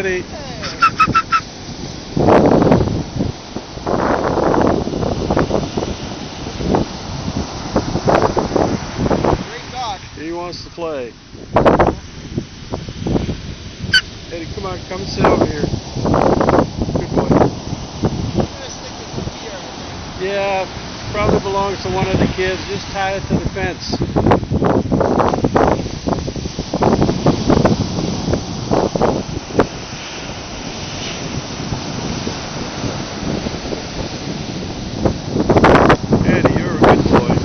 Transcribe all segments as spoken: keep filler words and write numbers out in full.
buddy. Great dog. He wants to play. Eddie, come on, come and sit over here. Good boy. I'm gonna stick with the deer, I think. Yeah, probably belongs to one of the kids. Just tie it to the fence. Eddie, you're a good boy.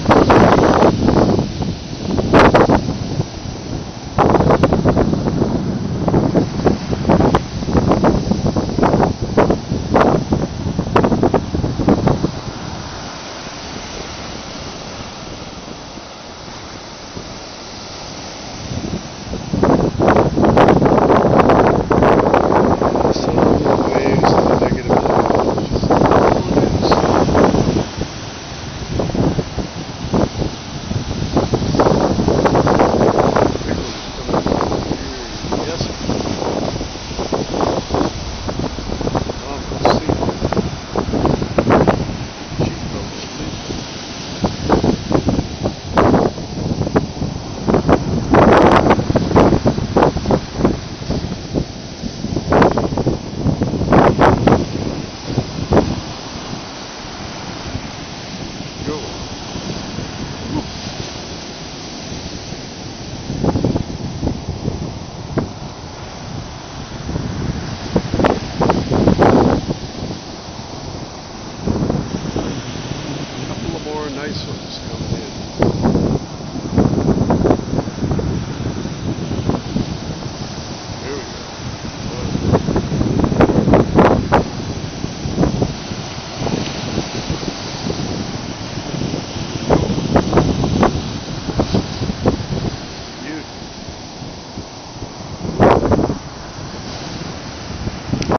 Nice one.